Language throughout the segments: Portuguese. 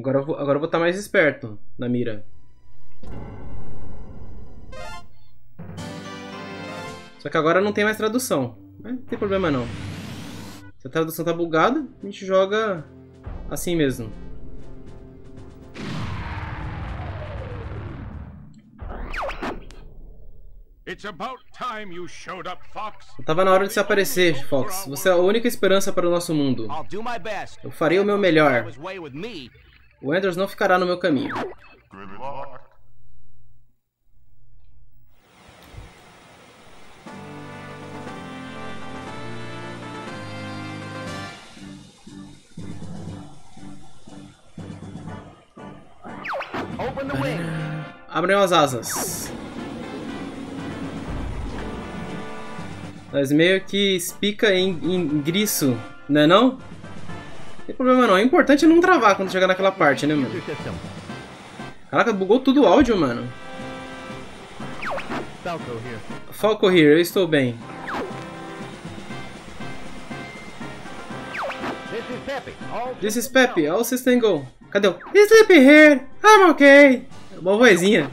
Agora eu vou estar mais esperto na mira. Só que agora não tem mais tradução. Mas não tem problema não. Se a tradução tá bugada, a gente joga assim mesmo. Tava na hora de se aparecer, Fox. Você é a única esperança para o nosso mundo. Eu farei o meu melhor. O Andros não ficará no meu caminho. Abrem as asas. Mas meio que espica em griço, né não? Não tem problema não, é importante não travar quando chegar naquela parte, né, mano? Caraca, bugou tudo o áudio, mano. Falco here, eu estou bem. This is Peppy, all systems go. Cadê o... Sleepy here, I'm okay. Boa vozinha.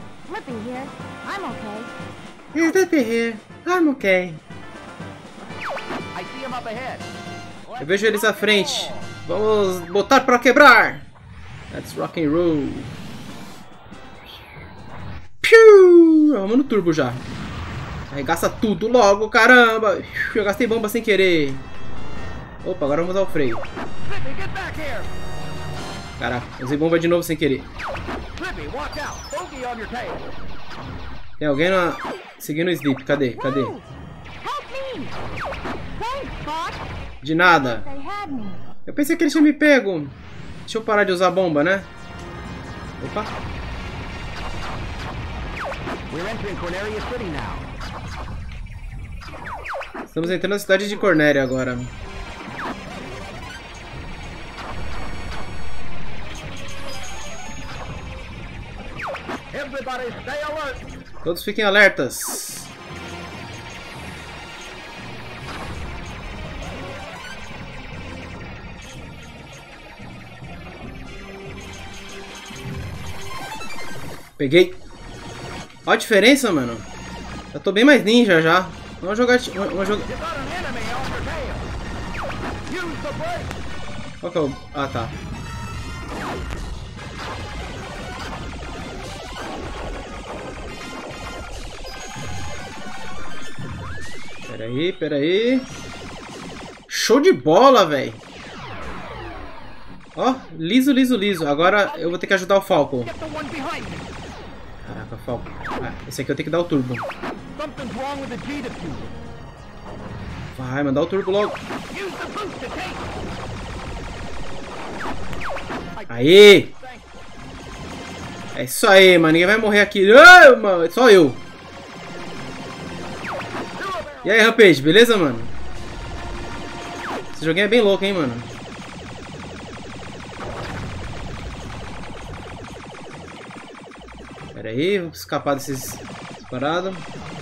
Sleepy here, I'm okay. Eu vejo eles à frente. Vamos botar pra quebrar. Let's rock and roll. Piu! Vamos no turbo já. Arregaça tudo logo, caramba. Eu gastei bomba sem querer. Opa, agora vamos usar o freio. Caraca, usei bomba de novo sem querer. Tem alguém seguindo o Sleep. Cadê? Cadê? De nada. Eu pensei que ele tinha me pego. Deixa eu parar de usar bomba, né? Opa. Estamos entrando na cidade de Cornéria agora. Todos fiquem alertas. Peguei. Olha a diferença, mano. Eu tô bem mais ninja já. Vamos jogar... Qual que é o... Ah, tá. Pera aí. Show de bola, velho. Ó, liso. Agora eu vou ter que ajudar o Falco. Caraca, Falco. Ah, esse aqui eu tenho que dar o turbo. Vai, mandar o turbo logo. Aí. É isso aí, mano. Ninguém vai morrer aqui. Ah, mano, só eu. E aí, Rampage, beleza, mano? Esse joguinho é bem louco, hein, mano? Pera aí, vou escapar desses parados.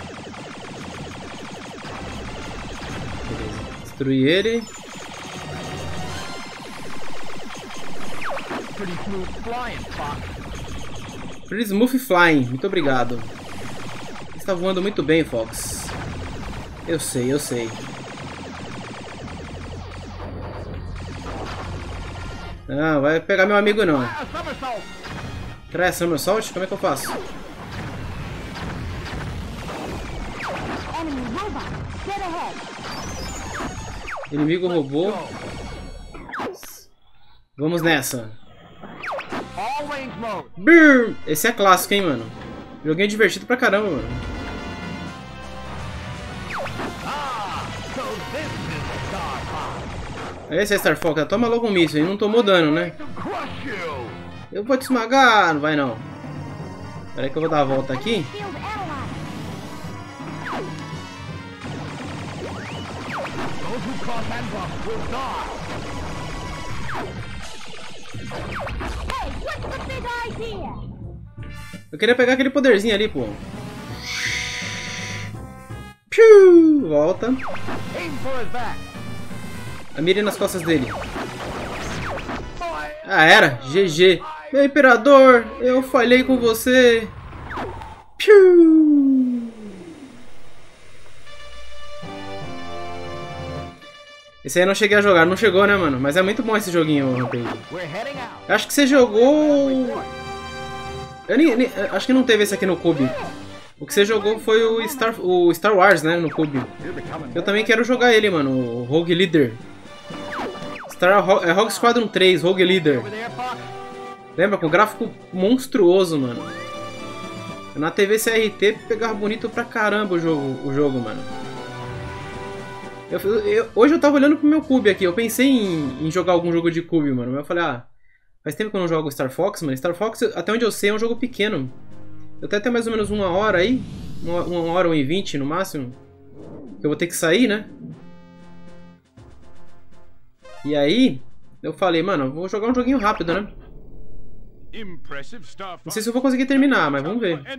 Beleza, destruir ele. Pretty smooth flying, muito obrigado. Você está voando muito bem, Fox. Eu sei. Não, vai pegar meu amigo não. Try somersault? Como é que eu faço? Inimigo robô. Vamos nessa. Brrr. Esse é clássico, hein, mano. Joguinho divertido pra caramba, mano. Esse é Star Fox, toma logo um míssil, ele não tomou dano, né? Eu vou te esmagar, não vai não. Espera aí que eu vou dar a volta aqui. Eu queria pegar aquele poderzinho ali, pô. Piu! Volta. A mira nas costas dele. Ah, era? GG. Meu imperador, eu falhei com você. Piu! Esse aí eu não cheguei a jogar, não chegou, né, mano? Mas é muito bom esse joguinho, Rampage. Eu acho que você jogou... acho que não teve esse aqui no Cube. O que você jogou foi o Star Wars, né, no Cube. Eu também quero jogar ele, mano, o Rogue Leader. Rogue Squadron 3, Rogue Leader. Lembra? Com gráfico monstruoso, mano. Na TV CRT pegava bonito pra caramba o jogo, mano. Hoje eu tava olhando pro meu Cube aqui. Eu pensei em jogar algum jogo de Cube, mano. Mas eu falei, faz tempo que eu não jogo Star Fox, mano. Star Fox, até onde eu sei, é um jogo pequeno. Eu tenho até mais ou menos 1 hora aí. 1 hora, 1h20 no máximo. Que eu vou ter que sair, né? E aí, eu falei, mano, eu vou jogar um joguinho rápido, né? Não sei se eu vou conseguir terminar, mas vamos ver.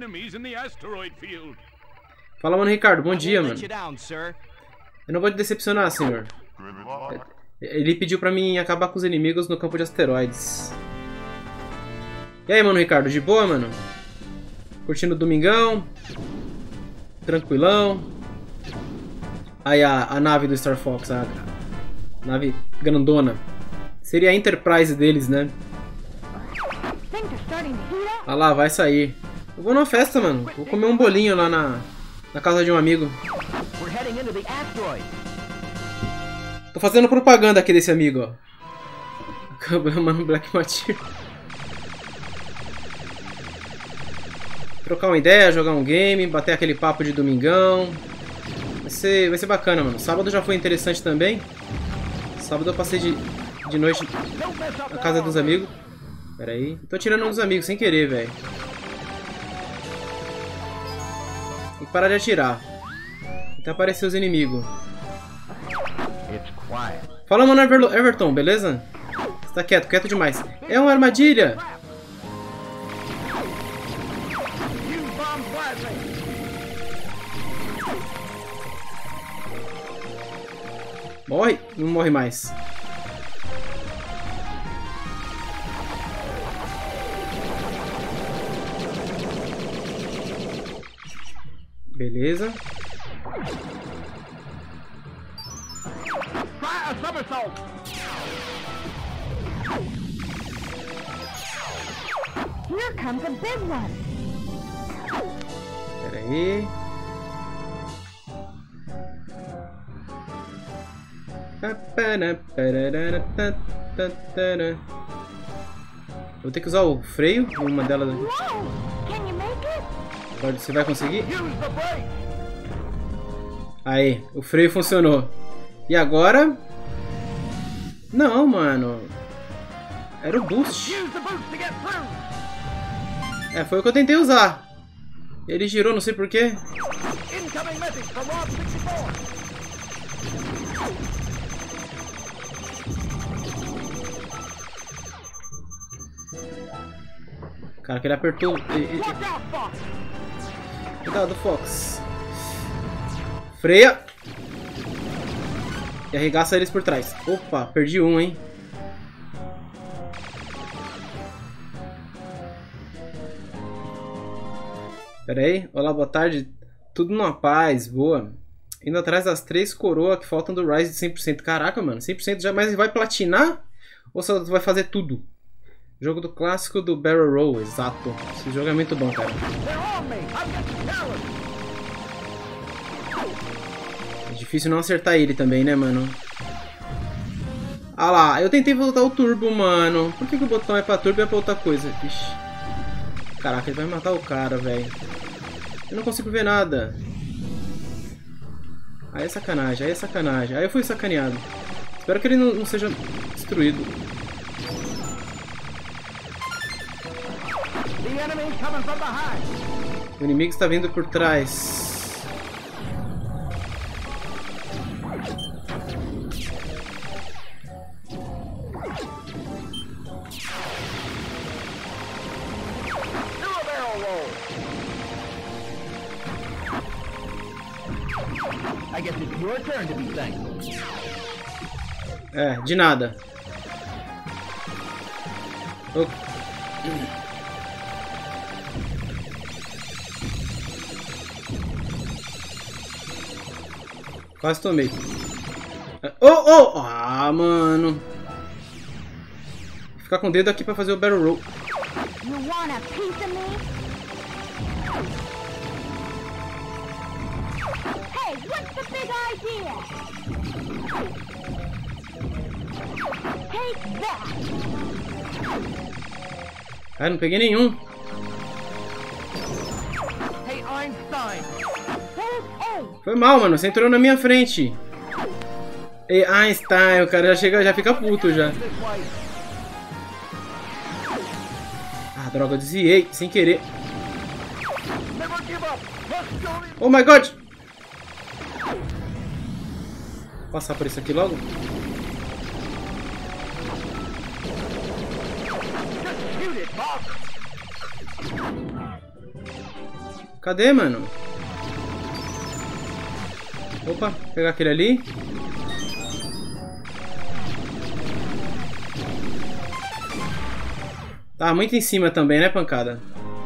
Fala, mano, Ricardo. Bom dia, mano. Eu não vou te decepcionar, senhor. Ele pediu pra mim acabar com os inimigos no campo de asteroides. E aí, mano, Ricardo? De boa, mano? Curtindo o domingão? Tranquilão? Aí a nave do Star Fox, a nave grandona. Seria a Enterprise deles, né? Ah lá, vai sair. Eu vou numa festa, mano. Vou comer um bolinho lá na casa de um amigo. Tô fazendo propaganda aqui desse amigo, ó. Mano, Black Matir. Trocar uma ideia, jogar um game, bater aquele papo de domingão. Vai ser bacana, mano. Sábado já foi interessante também. Sábado eu passei de noite na casa dos amigos. Pera aí. Tô tirando um dos amigos sem querer, velho. Tem que parar de atirar. Até aparecer os inimigos. Fala, mano, Everton, beleza? Você tá quieto demais. É uma armadilha! Morre? Não morre mais. Beleza. Here comes a big one. Pera aí. Vou ter que usar o freio em uma delas aqui. Você vai conseguir? Aí, o freio funcionou. E agora? Não, mano. Era o boost. É, foi o que eu tentei usar. Ele girou, não sei porquê. Cara, que ele apertou. Cuidado, Fox. Freia. E arregaça eles por trás. Opa, perdi um, hein. Pera aí. Olá, boa tarde. Tudo numa paz, boa. Indo atrás das 3 coroas que faltam do Rise de 100%. Caraca, mano, 100% já. Mas vai platinar? Ou só vai fazer tudo? Jogo do clássico do Barrel Roll, exato. Esse jogo é muito bom, cara. É difícil não acertar ele também, né, mano? Ah lá, eu tentei voltar o turbo, mano. Por que o botão é pra turbo e é pra outra coisa? Ixi. Caraca, ele vai matar o cara, velho. Eu não consigo ver nada. Aí é sacanagem, aí é sacanagem. Aí eu fui sacaneado. Espero que ele não seja destruído. O inimigo está vindo por trás. É, de nada. Quase tomei. Oh! Ah, mano. Vou ficar com o dedo aqui pra fazer o barrel roll. Hey, what's the big idea? Take that. Ah, não peguei nenhum. Hey, Einstein. Foi mal, mano. Você entrou na minha frente. Ei, Einstein, o cara já chega, já fica puto já. Ah, droga, eu desviei sem querer. Oh my god! Vou passar por isso aqui logo. Cadê, mano? Opa, vou pegar aquele ali. Tá muito em cima também, né, pancada?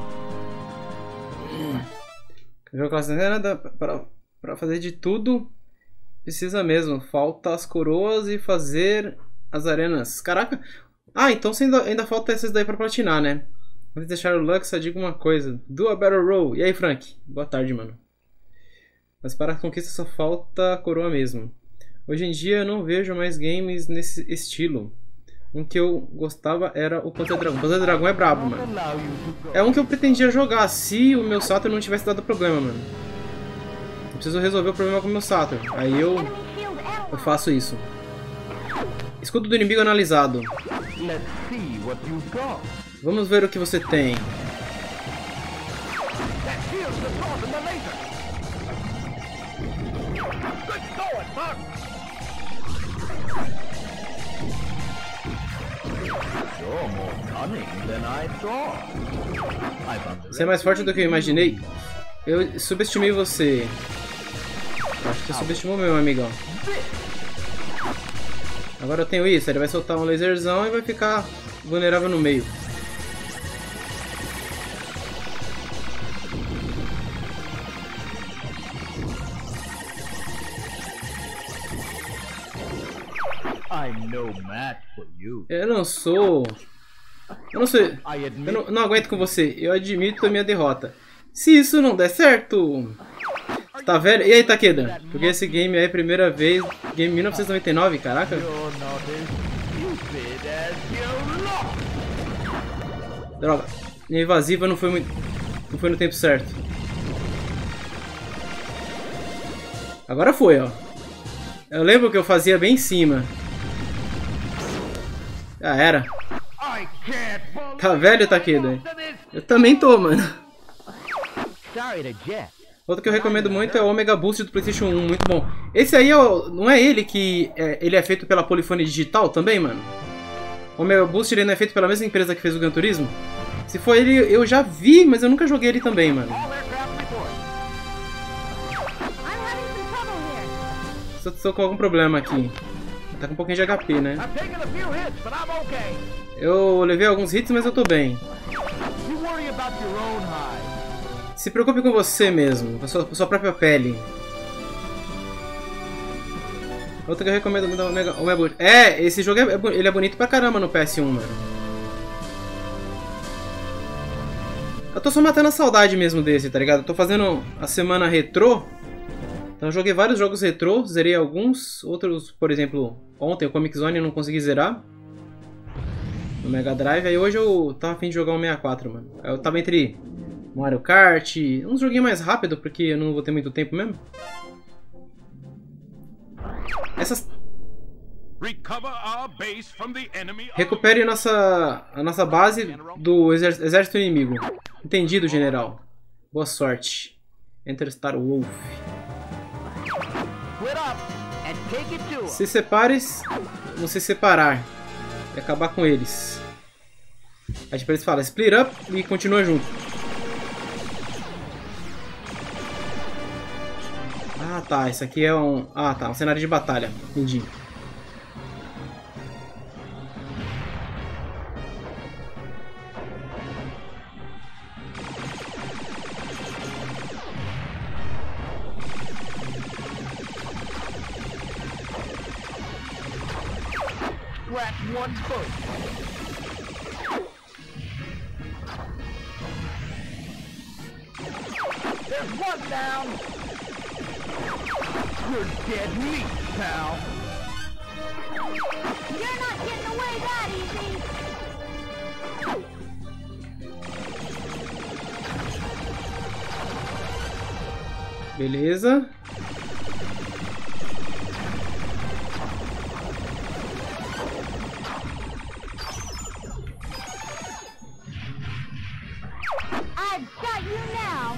Jogo classe nada para fazer de tudo. Precisa mesmo. Falta as coroas e fazer as arenas. Caraca. Ah, então ainda falta essas daí pra platinar, né? Antes de deixar o Lux, só digo uma coisa. Do a Battle Roll. E aí, Frank? Boa tarde, mano. Mas para a conquista só falta a coroa mesmo. Hoje em dia eu não vejo mais games nesse estilo. Um que eu gostava era o Panzer Dragon. O Panzer Dragon é brabo, mano. É um que eu pretendia jogar se o meu Saturn não tivesse dado problema, mano. Eu preciso resolver o problema com o meu Saturn. Aí eu faço isso. Escudo do inimigo analisado. Vamos ver o que você tem. Você é mais forte do que eu imaginei. Eu subestimei você. Acho que você subestimou meu amigão. Agora eu tenho isso. Ele vai soltar um laserzão e vai ficar vulnerável no meio. Eu não sou. Eu não aguento com você. Eu admito a minha derrota. Se isso não der certo. Tá velho? E aí, Takeda? Joguei esse game aí a primeira vez. Game 1999, caraca. Droga. Minha invasiva não foi no tempo certo. Agora foi, ó. Eu lembro que eu fazia bem em cima. Já era. Tá velho, Takeda? Eu também tô, mano. Outro que eu recomendo muito é o Omega Boost do PlayStation 1, muito bom. Esse aí não é ele que ele é feito pela Polyphony Digital também, mano? O Omega Boost ele não é feito pela mesma empresa que fez o Gran Turismo? Se for ele, eu já vi, mas eu nunca joguei ele também, mano. Estou com algum problema aqui. Tá com um pouquinho de HP, né? Eu levei alguns hits, mas eu tô bem. Se preocupe com você mesmo, com a sua própria pele. Outro que eu recomendo muito é o Omega Boost. Esse jogo ele é bonito pra caramba no PS1, mano. Eu tô só matando a saudade mesmo desse, tá ligado? Eu tô fazendo a semana retrô. Então eu joguei vários jogos retrô, zerei alguns. Outros, por exemplo, ontem o Comic Zone eu não consegui zerar. No Mega Drive. Aí hoje eu tava a fim de jogar um 64, mano. Eu tava entre Mario Kart, uns joguinhos mais rápido, porque eu não vou ter muito tempo mesmo. Recupere a nossa base do exército inimigo. Entendido, general. Boa sorte. Enter Star Wolf. Se separes, vão se separar e acabar com eles. Aí tipo, eles falam split up e continua junto. Ah tá, isso aqui é um... Ah tá, um cenário de batalha. Entendi. on foot. There's one down. You're dead meat, pal. You're not getting away that easy. Beleza. I've got you now.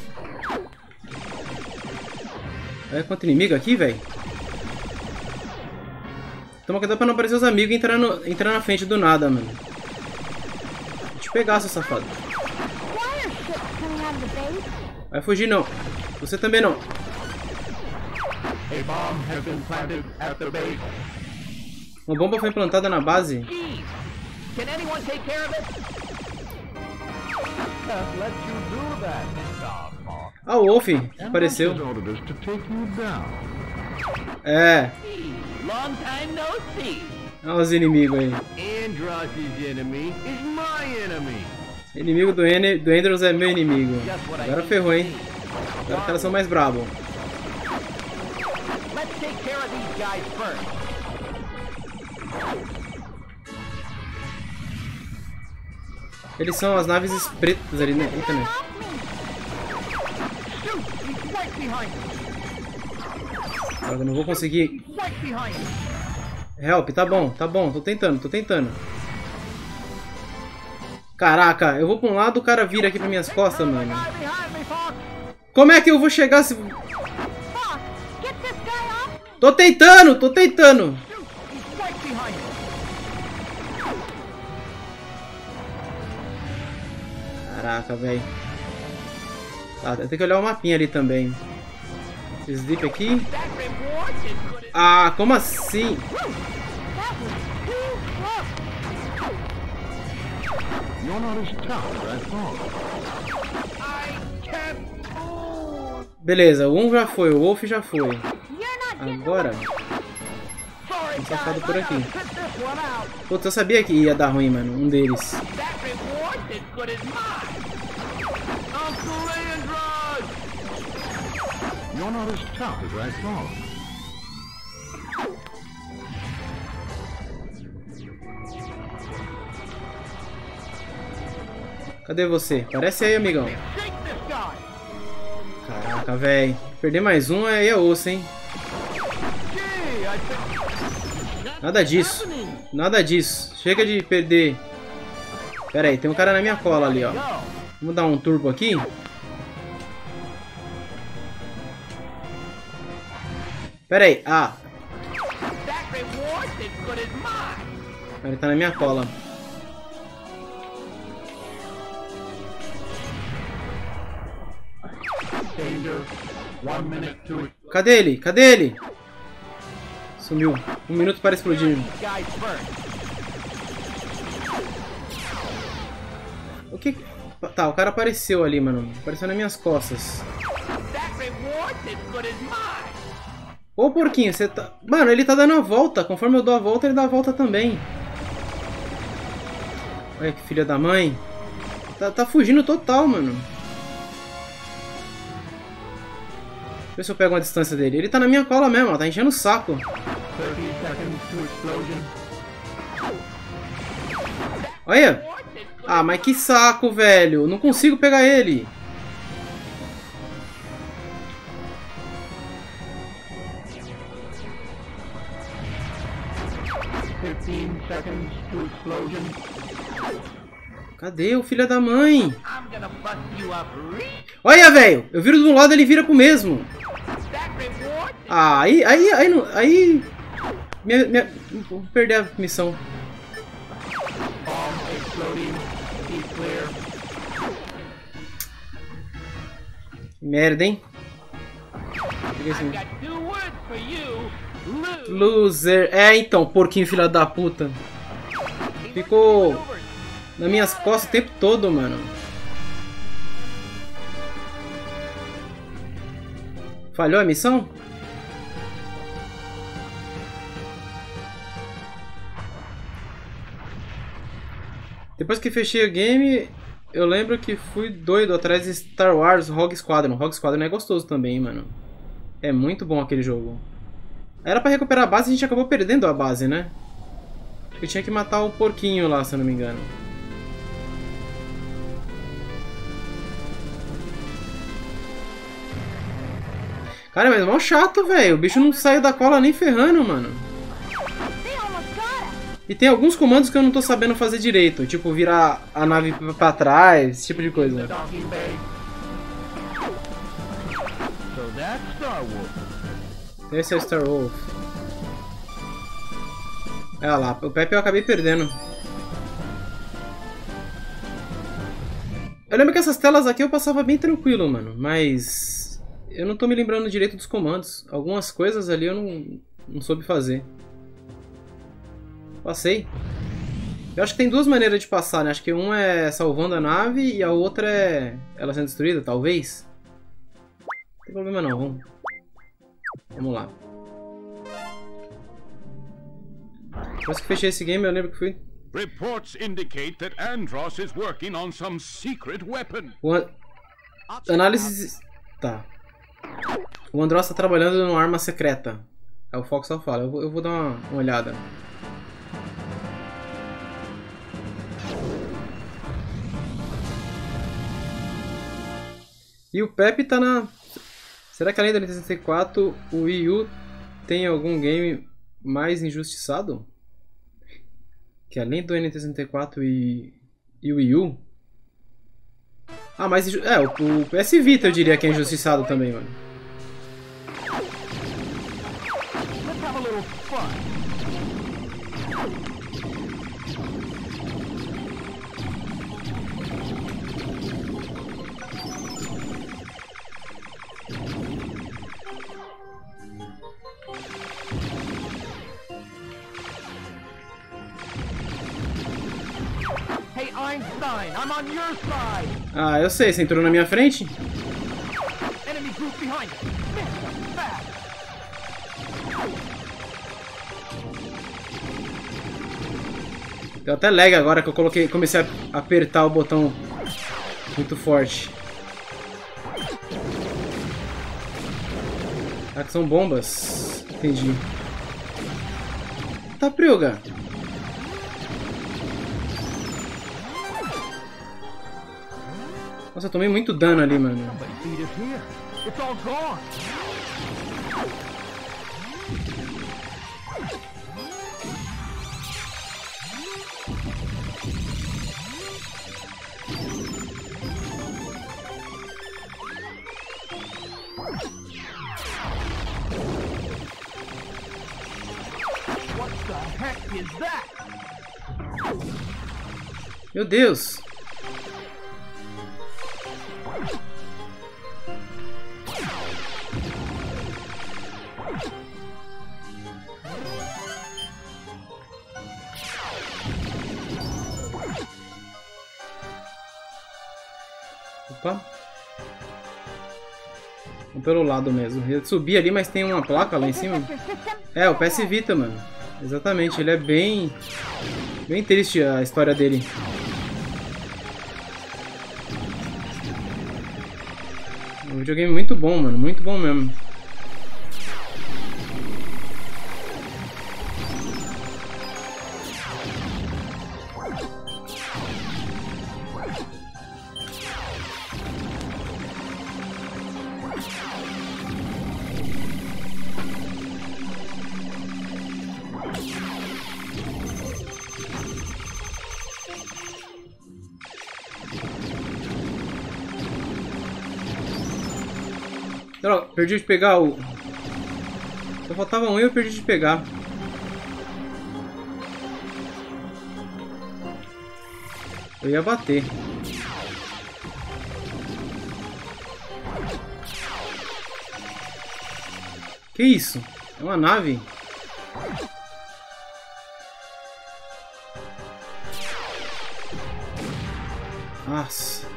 Olha quanto inimigo aqui, velho. Toma cuidado pra não aparecer os amigos e entrar na frente do nada, mano. Vou te pegar, seu safado. Why are ships coming out of the base? Vai fugir, não. Você também não. A bomb has been planted at the base. Uma bomba foi implantada na base. Jeez. Can anyone take care of it? Can't let you do that, Starhawk. Ah, o Wolf apareceu. ordered us to take you down. É. Long time no see. Olha os inimigos aí. Andross's enemy is my enemy. Inimigo do Andros é meu inimigo. Agora ferrou, hein? Agora que elas são mais brabos. Let's take care of these guys first. Eles são as naves pretas ali, né? Eita, né? Shoot! He's right behind you. Eu não vou conseguir. Right behind you. Help, tá bom, tô tentando, Caraca, eu vou pra um lado, o cara vira aqui pra minhas costas, mano. Guy behind me, Fox. Como é que eu vou chegar se... Fox, get this guy off me. Tô tentando! Shoot! He's right behind you. Caraca, velho. Tá, tem que olhar o mapinha ali também. Esse sleep aqui. That reward is good as... Ah, como assim? That was too close. You're not as tough as I thought. I can't move. Beleza, o 1 já foi, o Wolf já foi. You're not getting Agora, Sorry, um safado guys, por I aqui. gotta sit this one out. Putz, eu sabia que ia dar ruim, mano, um deles. That reward is good as mine. Uncle Andros! You're not as tough as I thought. Cadê você? Aparece aí, amigão. Shake this guy. Caraca, velho. Perder mais um aí é osso, hein? Gee, I think... Nada disso. Nada disso. Chega de perder. Pera aí, tem um cara na minha cola ali, ó. Go. Vamos dar um turbo aqui. Pera aí. Ah, That reward is good as mine. ele tá na minha cola. Danger. 1 minute to... Cadê ele? Cadê ele? Sumiu. 1 minuto para explodir. Guys first. O que... Tá, o cara apareceu ali, mano. Apareceu nas minhas costas. That reward is good as mine. Ô, porquinho, você tá... Mano, ele tá dando a volta. Conforme eu dou a volta, ele dá a volta também. Olha que filha da mãe. Tá fugindo total, mano. Deixa eu ver se eu pego uma distância dele. Ele tá na minha cola mesmo, ó. Tá enchendo o saco. 30 seconds to explosion. Olha. Ah, mas que saco, velho. Não consigo pegar ele. Seconds to explosion. Cadê o filho da mãe? I'm gonna bust you up real. Olha, velho. Eu viro de um lado, ele vira pro mesmo. That reward is... Ah, aí... Vou perder a missão. Bomb exploding. Be clear. Merda, hein? Peguei esse- I've got 2 words for you. Lose. Loser. É, então, porquinho filha da puta. Ficou nas minhas costas o tempo todo, mano. Falhou a missão? Depois que fechei o game, eu lembro que fui doido atrás de Star Wars Rogue Squadron. Rogue Squadron é gostoso também, mano. É muito bom aquele jogo. Era pra recuperar a base e a gente acabou perdendo a base, né? Porque tinha que matar o porquinho lá, se eu não me engano. Cara, mas é mó chato, velho. O bicho não saiu da cola nem ferrando, mano. E tem alguns comandos que eu não tô sabendo fazer direito. Tipo, virar a nave pra trás, esse tipo de coisa. Esse é o Star Wolf. Olha lá, o Pepe eu acabei perdendo. Eu lembro que essas telas aqui eu passava bem tranquilo, mano. Mas eu não tô me lembrando direito dos comandos. Algumas coisas ali eu não soube fazer. Passei. Eu acho que tem duas maneiras de passar, né? Acho que uma é salvando a nave e a outra é ela sendo destruída, talvez. Não tem problema não, vamos lá. Depois que fechei esse game, eu lembro que fui... Reports indicate that Andross is working on some secret weapon. Análise... Tá. O Andross tá trabalhando numa arma secreta. É o Fox só fala. Eu vou dar uma olhada. E o Pepe tá na... Será que além da Nintendo 64, o Wii U tem algum game mais injustiçado? Que além do N64 e o Wii U? Ah, mas... É, o PS Vita eu diria que é injustiçado também, mano. Hey Einstein, I'm on your side. Ah, eu sei, você entrou na minha frente? Enemy group behind us. Miss, fast. Deu até lag agora que eu comecei a apertar o botão muito forte. Ah, que são bombas. Entendi. Tá, Priuga. Nossa, eu tomei muito dano ali, mano. Meu Deus! Opa! Vamos pelo lado mesmo. Eu subi ali, mas tem uma placa lá em cima. É, o PS Vita, mano. Exatamente, ele é bem triste a história dele. Um videogame muito bom, mano. Muito bom mesmo. Droga, perdi de pegar o... Só faltava um e eu perdi de pegar. Eu ia bater. Que isso? É uma nave? Nossa.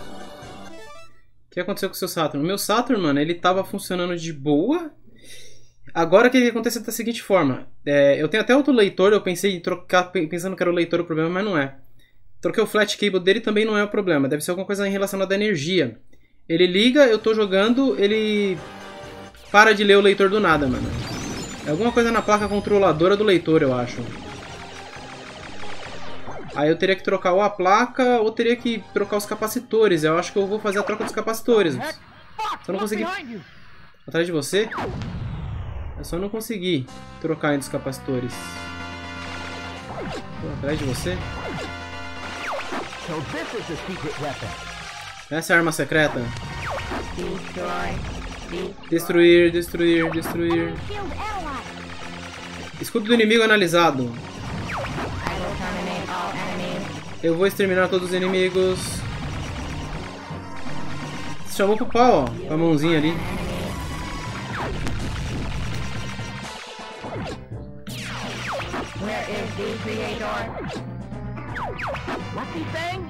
O que aconteceu com o seu Saturn? O meu Saturn, mano, ele tava funcionando de boa. Agora o que acontece da seguinte forma. Eu tenho até outro leitor, eu pensei em trocar, pensando que era o leitor o problema, mas não é. Troquei o flat cable dele, também não é o problema. Deve ser alguma coisa relacionada à energia. Ele liga, eu tô jogando, ele para de ler o leitor do nada, mano. É alguma coisa na placa controladora do leitor, eu acho. Aí eu teria que trocar ou a placa, ou teria que trocar os capacitores. Eu acho que eu vou fazer a troca dos capacitores. Só não consegui... Atrás de você? Eu só não consegui trocar entre os capacitores. Tô atrás de você? Essa é a arma secreta? Destruir, destruir, destruir. Escudo do inimigo analisado. Eu vou exterminar todos os inimigos. Chamou pro pau, ó. Com a mãozinha ali. Where is the creator? Lucky thing?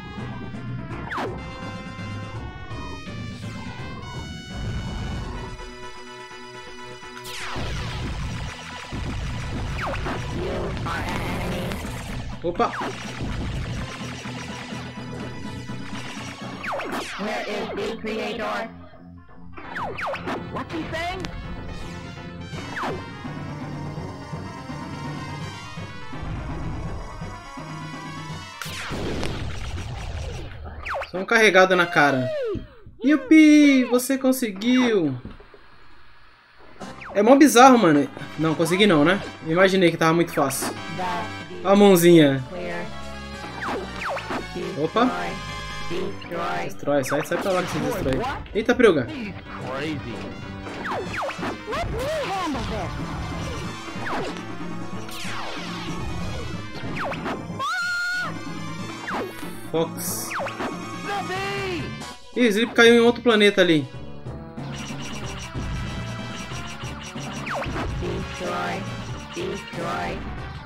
You are an enemy. Opa! Where is the creator? Lucky thing? Só um carregado na cara. Yupi! Você conseguiu! É mó bizarro, mano. Não, consegui não, né? Imaginei que tava muito fácil. Olha a mãozinha. Opa! Destrói, sai pra lá que você destrói. Eita, Priuga! Fox. Ih, o Slip caiu em outro planeta ali. Destroy. Destroy.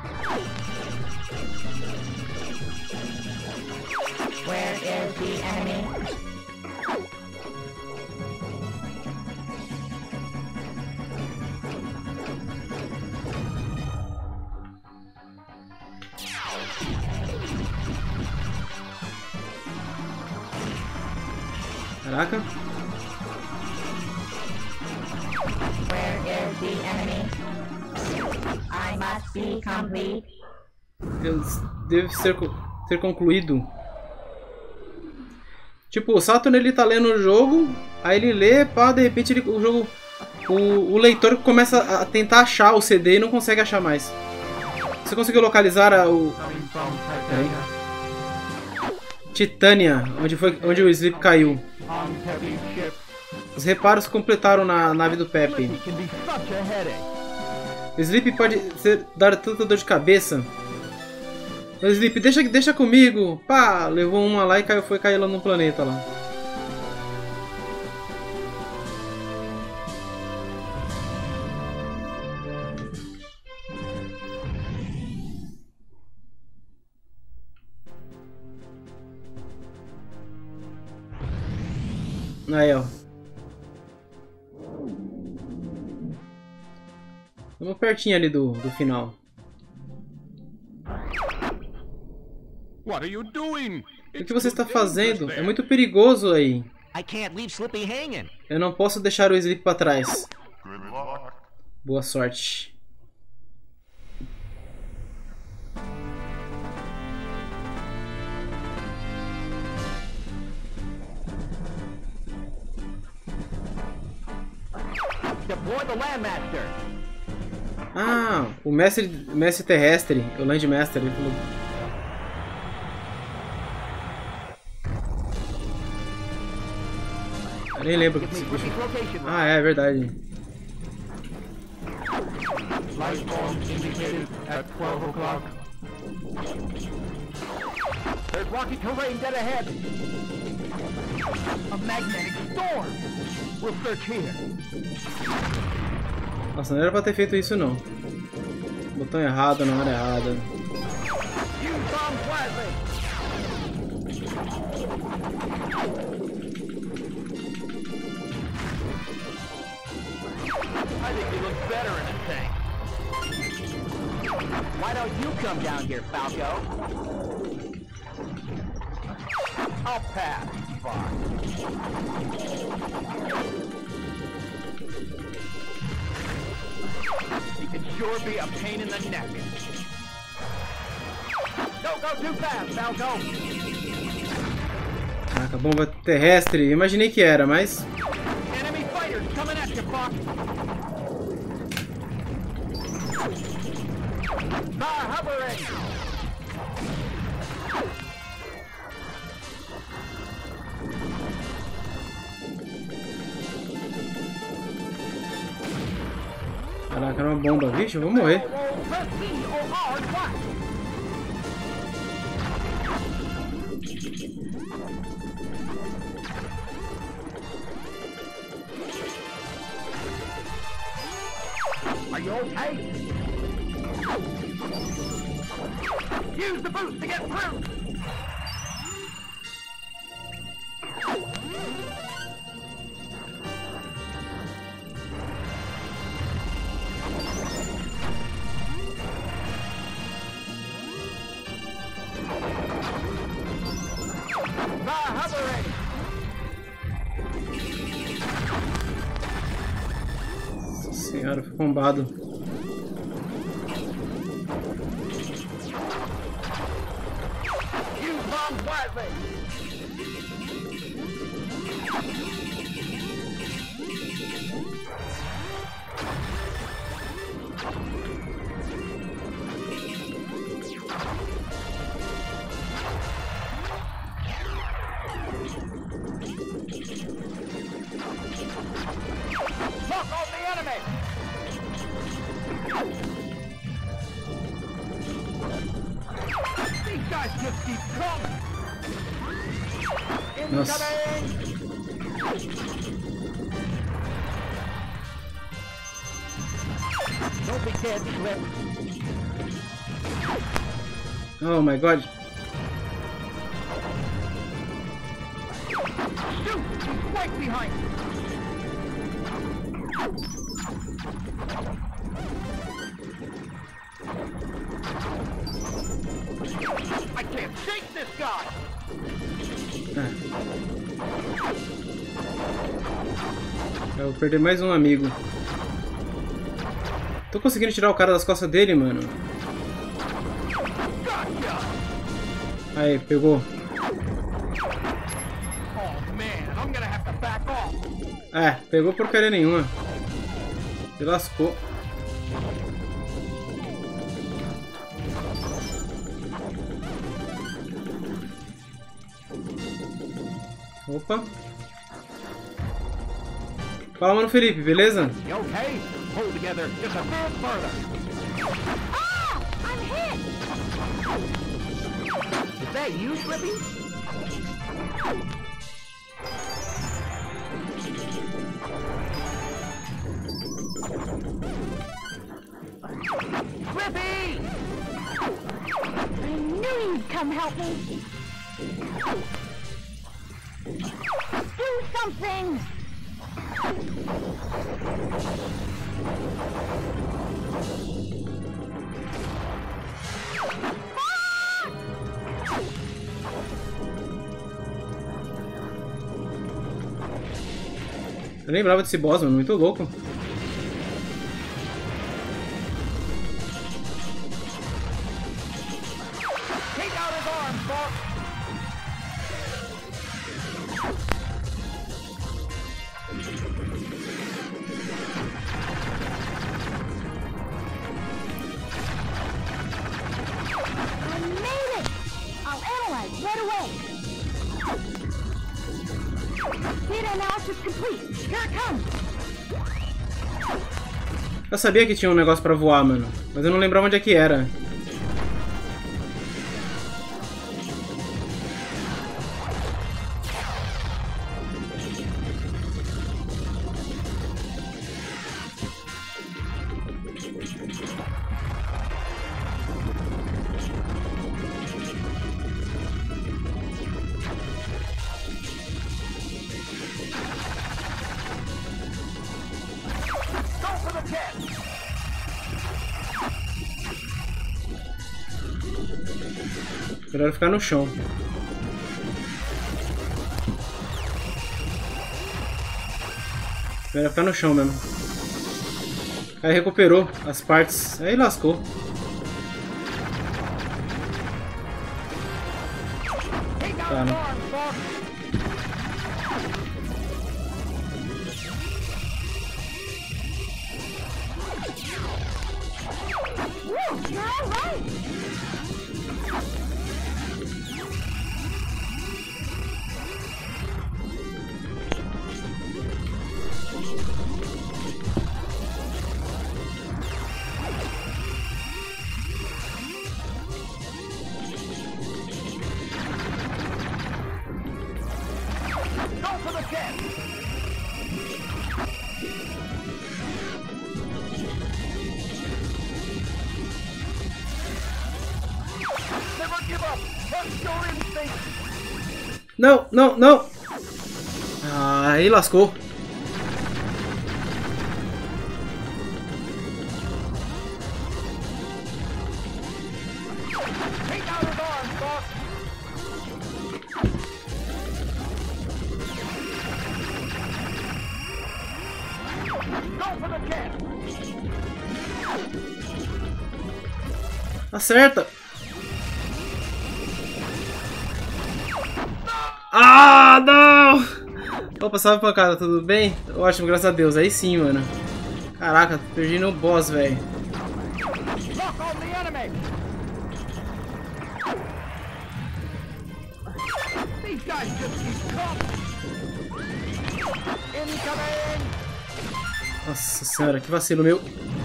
Where is the enemy? Caraca. Where is the enemy? I must be complete. Deve ser concluído. Tipo, o Saturn ele tá lendo o jogo, aí ele lê, pá, de repente o jogo. O leitor começa a tentar achar o CD e não consegue achar mais. Você conseguiu localizar o. Titânia, onde o Slip caiu. Os reparos completaram na nave do Pepe. O Slip pode dar tanta dor de cabeça. O Slip, deixa comigo. Pá, levou uma lá e foi cair lá no planeta lá. Aí, ó. Vamos pertinho ali do final. What are you doing? O que você está fazendo? É muito perigoso aí. I can't leave Slippy hanging. Eu não posso deixar o Slip para trás. Boa sorte. Deploy the Landmaster. Ah, o mestre terrestre, o Landmaster, ele falou. Eu nem lembro o que esse bicho. Ah, é verdade. Light bulb indicated at 12 o'clock. There's rocky terrain dead ahead. A magnetic storm. We'll search here. Nossa, não era pra ter feito isso não. Botão errado na hora errada. Use bombs wisely. I think we look don't you come down here, Falco? I'll pass, Fox. You can sure be a pain in the neck. Don't go too fast, Falco. Caraca, bomba terrestre. Eu imaginei que era, mas... Enemy fighters coming at you, Fox. They're hovering. Caraca, era uma bomba. Vixe, eu vou morrer. Are you okay? Use the boost to get through. Nossa senhora, fui combado. Look on the enemy! These guys just keep coming! Nossa. Don't be dead, Flip. Oh my god. Shoot! He's right behind you! I can't shake this guy! Eu vou perder mais um amigo. Tô conseguindo tirar o cara das costas dele, mano. Gotcha! Aí, pegou. Oh man, I'm gonna have to back off! É, pegou porcaria nenhuma. Se lascou. Opa. Fala, mano Felipe, beleza? You okay? Hold together just a bit further. Ah! I'm hit! Is that you, Slippy? Slippy! I knew you'd come help me! Do something! Eu lembrava desse boss, mano, muito louco. Take out his arms, Fox! I made it! I'll analyze right away! Data analysis complete! Here it comes! Eu sabia que tinha um negócio pra voar, mano. Mas eu não lembrava onde é que era. Go for the jet! Melhor ficar no chão. Melhor ficar no chão mesmo. Aí recuperou as partes. Aí lascou. Tá, né? You're all right. Go for the cat! Never give up! Trust your instinct! Não, não, não! Ah, aí lascou. Take out his arms, Fox! Go for the cat! Acerta! Ah, não! Opa, salve pancada, tudo bem? Ótimo, graças a Deus. Aí sim, mano. Caraca, perdi no boss, velho. Lock on the enemy! These guys just keep coming! Incoming! Nossa senhora, que vacilo meu.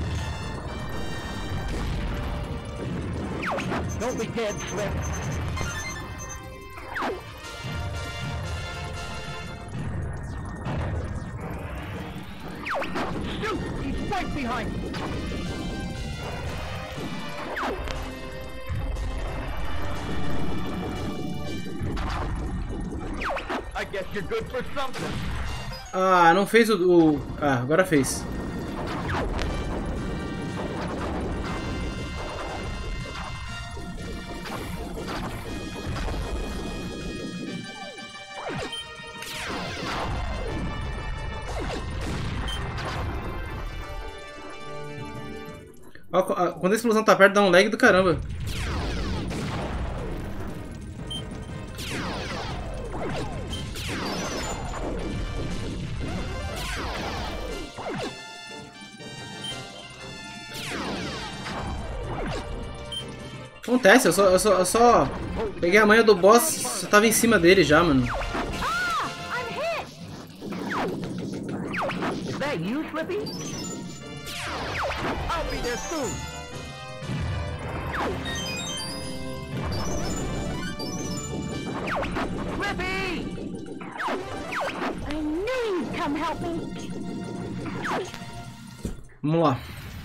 Don't be dead, Flip! Shoot! He's right behind you! I guess you're good for something. Ah, não fez Ah, agora fez. Ó, quando a explosão tá perto, dá um lag do caramba. Acontece, eu só peguei a manha do boss, eu tava em cima dele já, mano. Ah! I'm hit! Is that you, Flippy? I'll be there soon. Flippy! I knew you'd come help me. Vamos lá.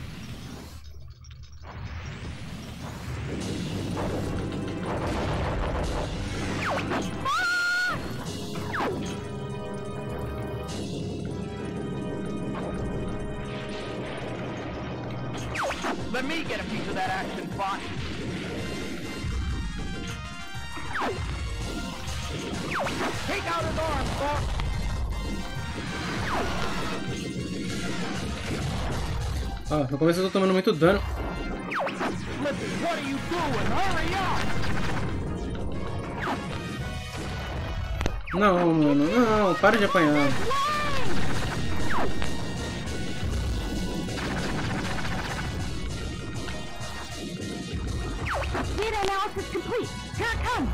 Let me get a piece of that action, Fox. Take out his arm, Fox. Ah, no começo eu tô tomando muito dano. Flippy, what are you doing? Hurry up! Não, mano, não, para de apanhar. Data analysis complete. Here it comes.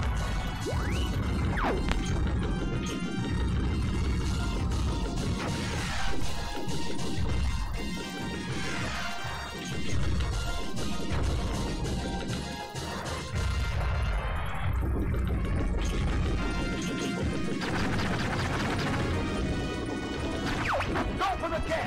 Go for the cat!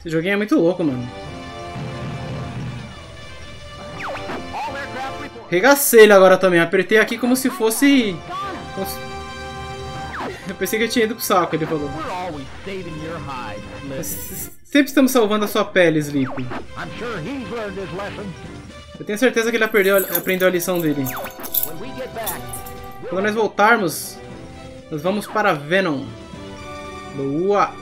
Esse joguinho é muito louco, mano. All aircraft report. Regacei ele agora também. Apertei aqui como se fosse... Eu pensei que eu tinha ido pro saco, ele falou. We're always saving your hide, Slick. Sempre estamos salvando a sua pele, Sleep. I'm sure he's learned his lesson. Eu tenho certeza que ele aprendeu a lição dele. When we get back, Quando nós voltarmos, nós vamos para Venom. Boa!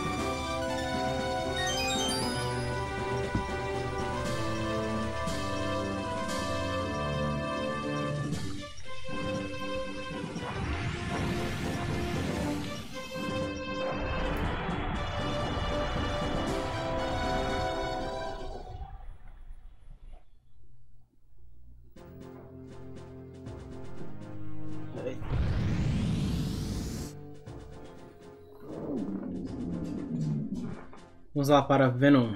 Vamos lá para Venom.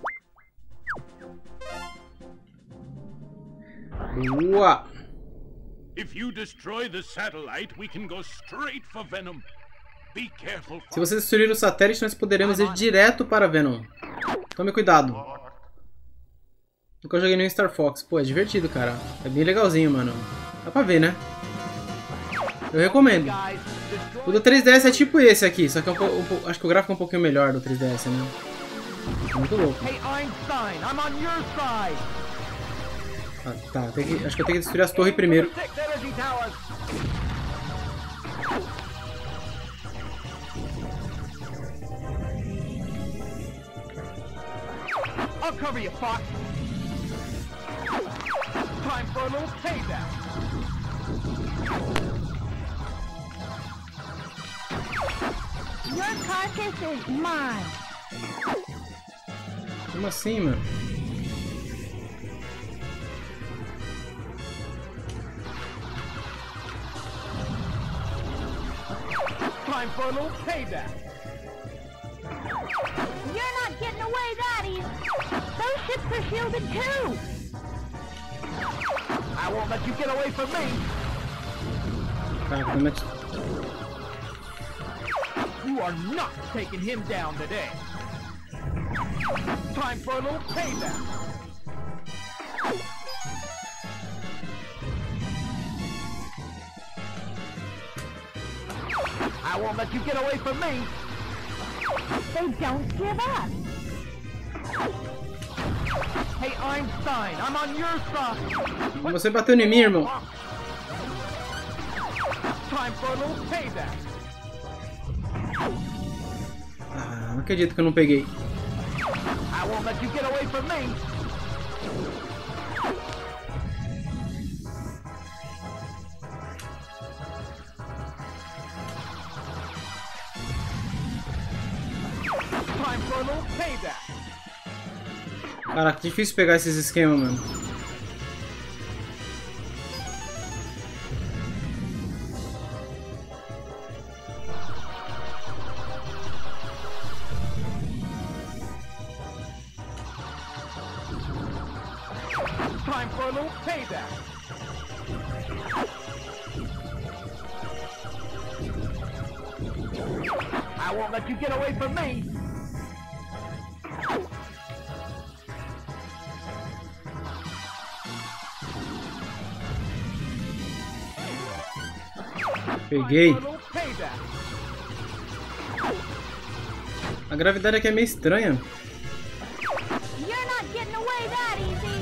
Boa! If you destroy the satellite, we can go straight for Venom. Be careful. Se você destruir o satélite, nós poderemos ir direto para Venom. Tome cuidado. Nunca joguei no Star Fox. Pô, é divertido, cara. É bem legalzinho, mano. Dá pra ver, né? Eu recomendo. guys, destroy. O do 3DS é tipo esse aqui, só que é acho que o gráfico é um pouquinho melhor do 3DS, né? É muito louco. Hey Einstein, I'm on your side. Ah, tá, acho que eu tenho que destruir as torres primeiro. 6 energy towers. I'll cover you, Fox. Time for a little payback. Your carcass is mine. Como assim, mano? Time for a little payback. You're not getting away that easy. Those ships are shielded too. I won't let you get away from me. Caraca, como é que... You are not taking him down today. Time for a little payback. I won't let you get away from me. They don't give up. Hey Einstein, I'm on your side. Você bateu em mim, irmão. Time for a little payback. Ah, não acredito que eu não peguei. I won't let you get away from me. Time for a little payback. Caraca, difícil pegar esses esquemas, mano. Time for a little payback. I won't let you get away from me. Peguei. Time for a little payback. A gravidade aqui é meio estranha. You're not getting away that easy.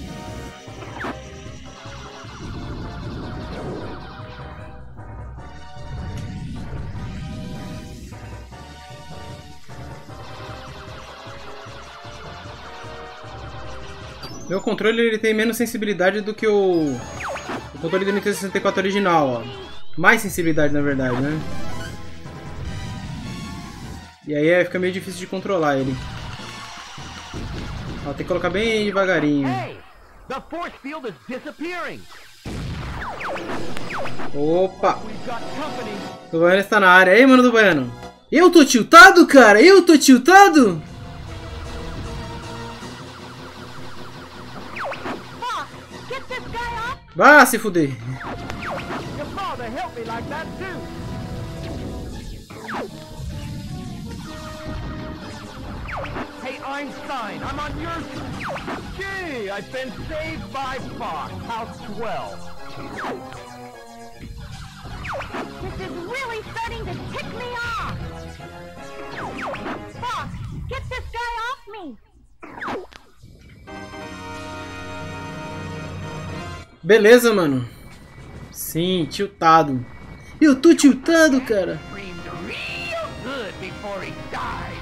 Meu controle ele tem menos sensibilidade do que o controle do Nintendo 64 original, ó. Mais sensibilidade, na verdade, né? E aí fica meio difícil de controlar ele. Ó, tem que colocar bem devagarinho. Hey, the force field is disappearing. Opa! We've got company. O Baiano está na área. Aí, mano do Baiano. Eu tô tiltado, cara? Eu tô tiltado? Fox, get this guy off. Vá se fuder. Your father helped me like that too. Hey divine sign. I'm on your... Gee, I've been saved by Fox. How swell. This is really starting to tick me off. Fox, get this guy off me. Beleza, mano. Sim, tiltado. Eu tô tiltado, cara. Screamed real good before he died.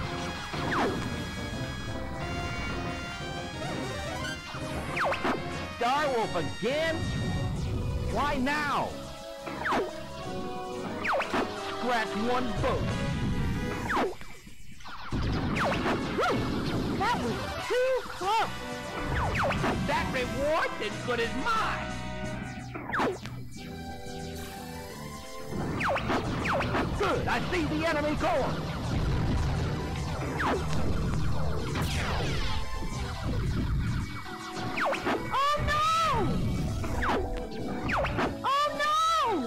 Starwolf again? Why now? Scratch one vote. That was too close. That reward's as good as mine. Good, I see the enemy core. Oh no! Oh no!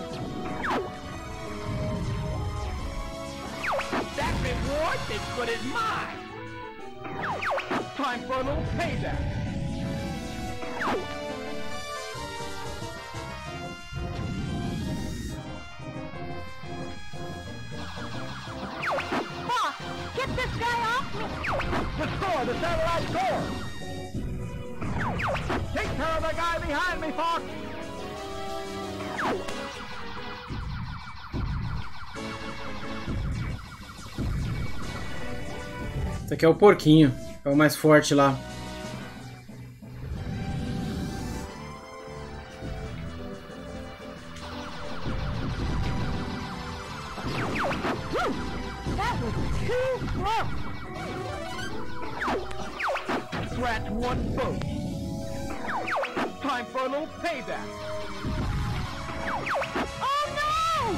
That reward's as good as mine. Time for a little payback. Fox, get this guy off me. Destroy the satellite core. Take care of the guy behind me, Fox. Esse aqui é o porquinho. É o mais forte lá. That was too close. Scratch one vote. Time for a little payback. Oh no!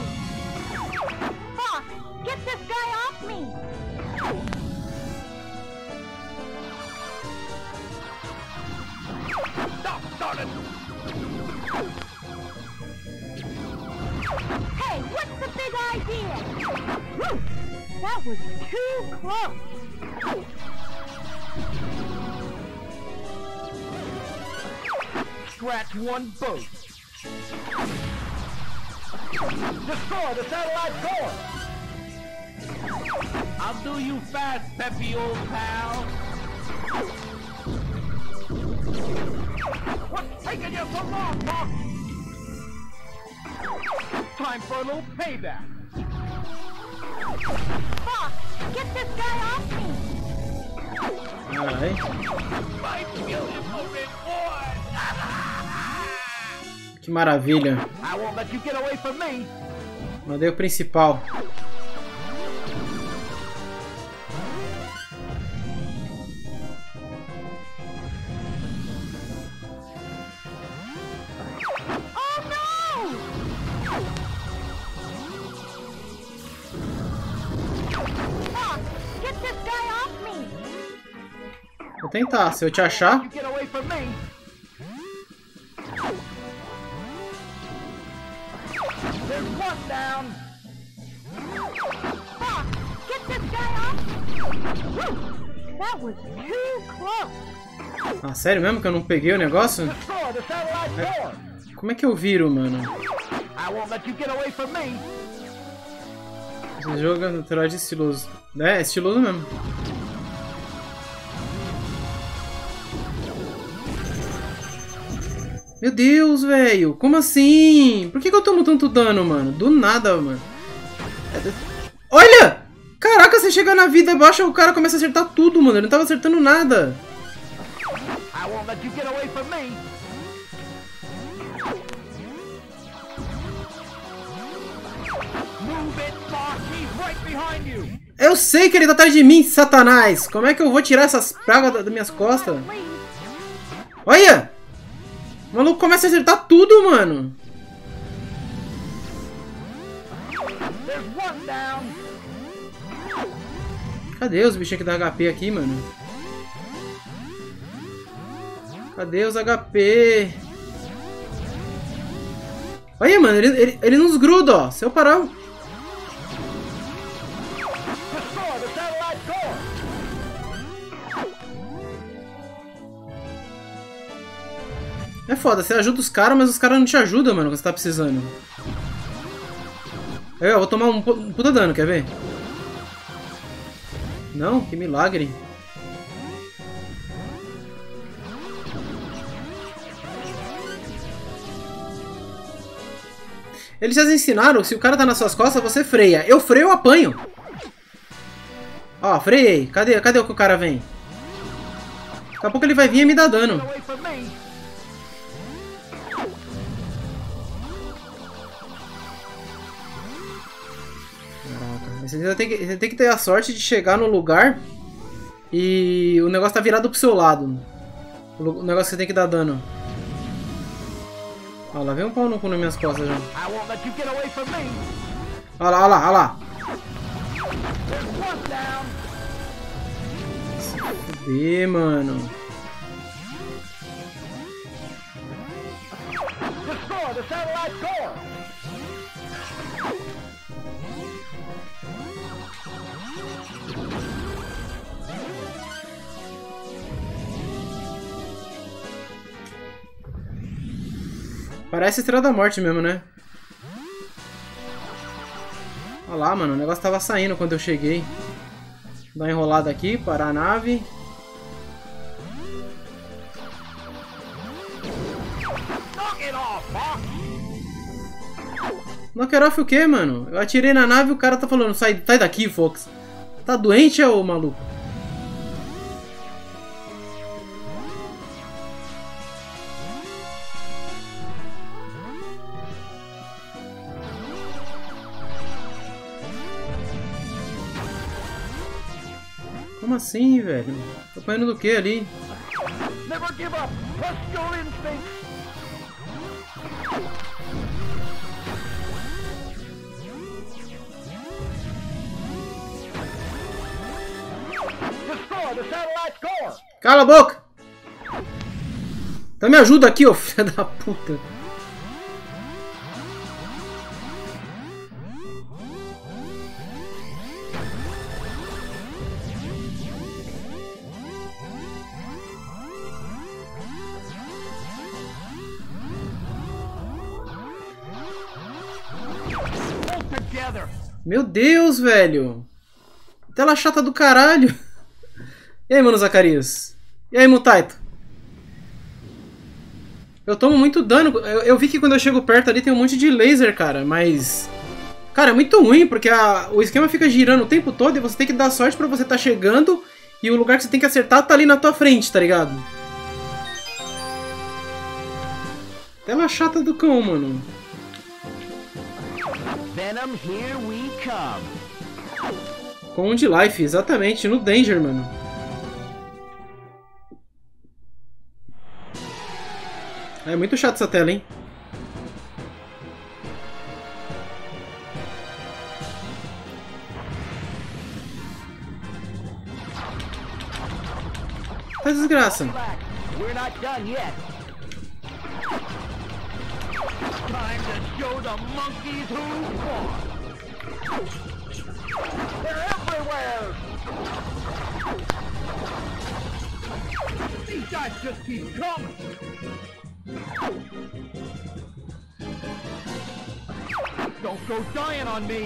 Fox, get this guy off me. Stop it! Hey, what's the big idea? Whew, that was too close. Scratch one boat. Destroy the satellite core. I'll do you fast, peppy old pal. What's taking you so long, Fox? Time for a little payback. Fox, get this guy off me. Ai. My beautiful reward. Que maravilha. I won't let you get away from me. Mandei o principal. Oh no! Fox, get this guy off me. Vou tentar. Se eu te achar. You get away from me. There's one down. Fox, get this guy off me. Whew, that was too close. Ah, sério mesmo que eu não peguei o negócio? Destroy the satellite core. Como é que eu viro, mano? I won't let you get away from me. Esse jogo é natural de estiloso. É, estiloso mesmo. Meu Deus, velho. Como assim? Por que eu tomo tanto dano, mano? Do nada, mano. Olha! Caraca, você chega na vida baixa, o cara começa a acertar tudo, mano. Ele não tava acertando nada. I won't let you get away from me. Move it, Fox. He's right behind you. Eu sei que ele tá atrás de mim, Satanás. Como é que eu vou tirar essas pragas das minhas costas? Olha! O maluco começa a acertar tudo, mano. There's one down. Cadê os bichinhos que dá HP aqui, mano? Cadê os HP? Olha, mano, ele nos gruda, ó. Se eu parar... Destroy the satellite core. É foda, você ajuda os caras, mas os caras não te ajudam, mano, quando você tá precisando. Eu vou tomar um puta dano, quer ver? Não? Que milagre. Eles já ensinaram, se o cara tá nas suas costas, você freia. Eu freio, eu apanho. Ó, freiei. Cadê o que o cara vem? Daqui a pouco ele vai vir e me dar dano. Caraca. Você tem que ter a sorte de chegar no lugar e o negócio tá virado pro seu lado. O negócio que você tem que dar dano. Ó, lá vem um pau no cu nas minhas costas já. Ó lá, ó lá, ó lá. Fudeu, mano. Parece Estrela da Morte mesmo, né? Olha lá, mano. O negócio tava saindo quando eu cheguei. Dá uma enrolada aqui, parar a nave. Knock off o que, mano? Eu atirei na nave e o cara tá falando, sai daqui, Fox. Tá doente, ô maluco? Como assim, velho? Tô apanhando do que ali? Never give up. Trust your instincts. Destroy the satellite core. Cala a boca! Então me ajuda aqui, ô filha da puta. Meu Deus, velho. Tela chata do caralho. E aí, mano, Zacarias? E aí, Mutaito? Eu tomo muito dano. Eu vi que quando eu chego perto ali tem um monte de laser, cara. Mas... cara, é muito ruim, porque o esquema fica girando o tempo todo e você tem que dar sorte pra você tá chegando e o lugar que você tem que acertar tá ali na tua frente, tá ligado? Tela chata do cão, mano. Venom, here we come. Com um de life, exatamente, no Danger, mano. É muito chato essa tela, hein? Tá desgraça. We're not done yet. Time to show the monkeys who's boss. They're everywhere. These guys just keep coming. Don't go dying on me.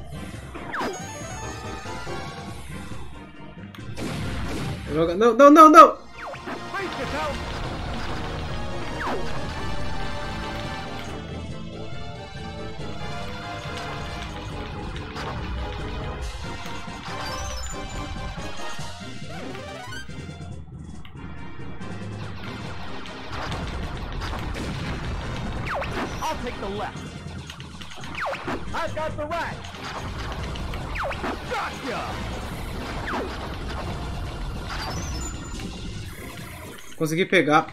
Não, não, não, não! Brace yourself. I'll take the left. I've got the right. Gotcha! Consegui pegar.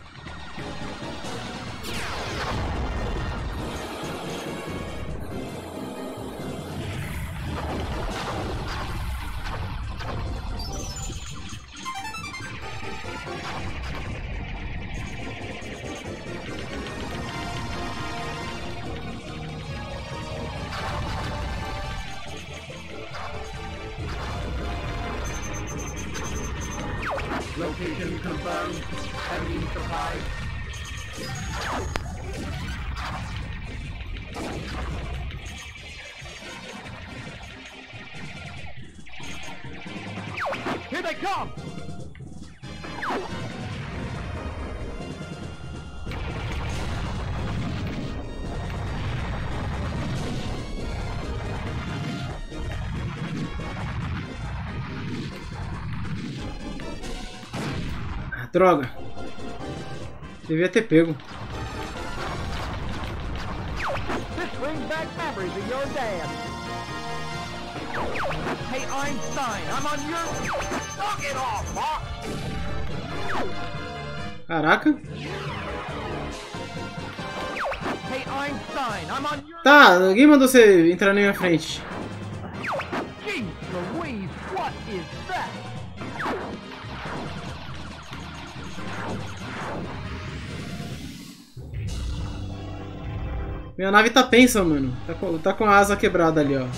Location confirmed. Enemy supplies. come! Ah, droga. Devia ter pego. This brings back memories of your dad. Hey, Einstein, I'm on your... Knock it off, Fox! Caraca. Hey, Einstein, I'm on your... Tá, alguém mandou você entrar na minha frente. Jeez Louise, what is that? Minha nave tá pensa, mano. Tá com a asa quebrada ali, ó.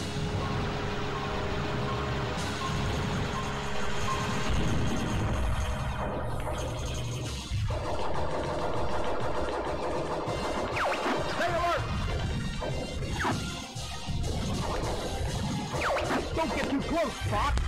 Stay alert! Don't get too close, Fox!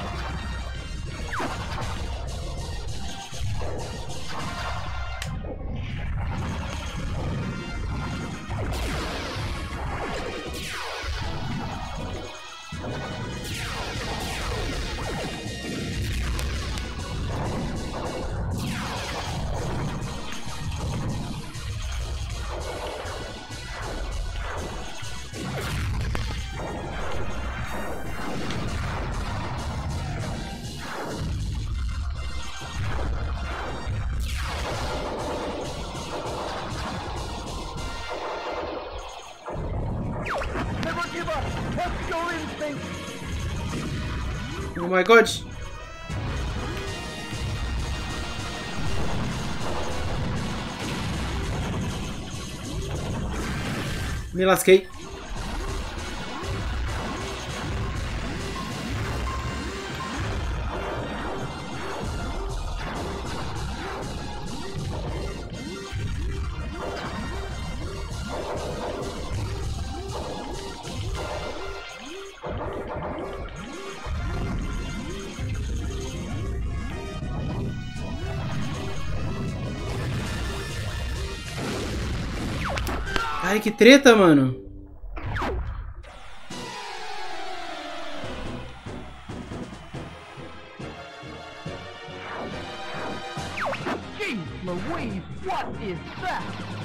Never give up! Trust your instincts! Oh my god. Me lasquei. Ai, que treta, mano. Jeez Louise, what is that?